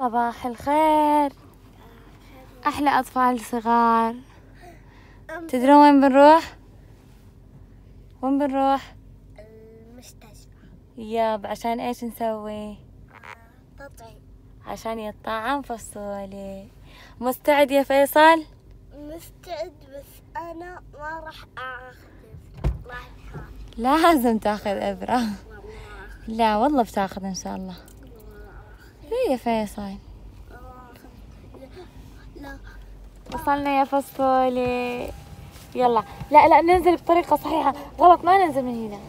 صباح الخير أحلى أطفال صغار. تدرون وين بنروح؟ وين بنروح؟ المستشفى. ياب عشان إيش نسوي؟ تطعيم. عشان يطعم فصولي. مستعد يا فيصل؟ مستعد بس أنا ما راح آخذ. لازم تاخذ إبرة. لا والله بتاخذ إن شاء الله. إيه يا فيصل. لا. وصلنا يا فصولي. يلا لا ننزل بطريقة صحيحة، غلط ما ننزل من هنا.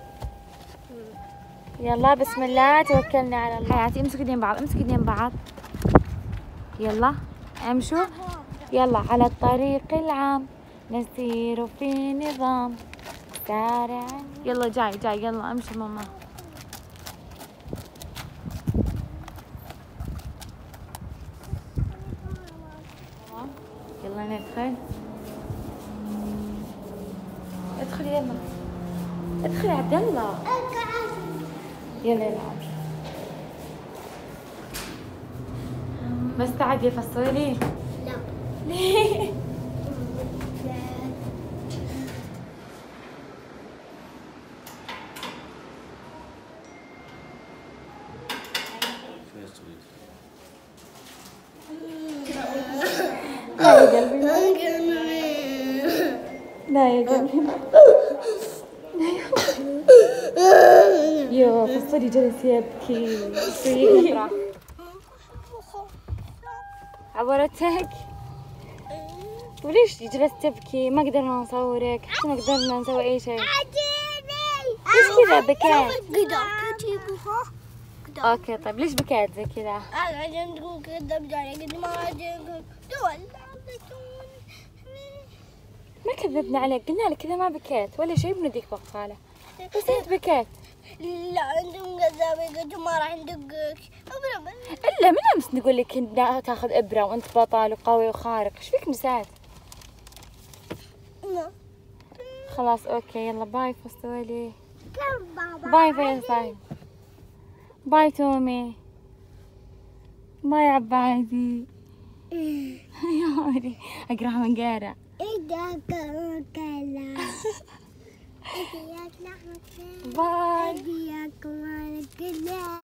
يلا بسم الله توكلنا على الله. حياتي امسكوا ايدين بعض، امسكوا ايدين بعض. يلا امشوا. يلا على الطريق العام نسير في نظام سارع. يلا جاي يلا امشي ماما. يلا ندخل. ادخل يلا ادخل يا عبد الله. يلا العب. مستعد يا فصولي؟ لا. ليه؟ لا يا قلبي لا يا قلبي. يا فصولي جلس يبكي. عورتك؟ وليش جلست تبكي؟ ما قدرنا نصورك، حتى ما قدرنا نسوي أي شيء. ليش كذا بكيت؟ اوكي طيب ليش بكيت زي كذا؟ ما كذبنا عليك، قلنا لك كذا ما بكيت ولا شيء بنديك بقالة، بس انت بكيت. لا عندهم كذابين قلت ما راح ندقك. الا من امس نقول لك انت تاخذ ابره وانت بطل وقوي وخارق، ايش فيك نسيت؟ خلاص اوكي يلا باي فصولي. باي فيصل. باي تومي. باي عبادي. يا عمري اقراها من قارع. باي.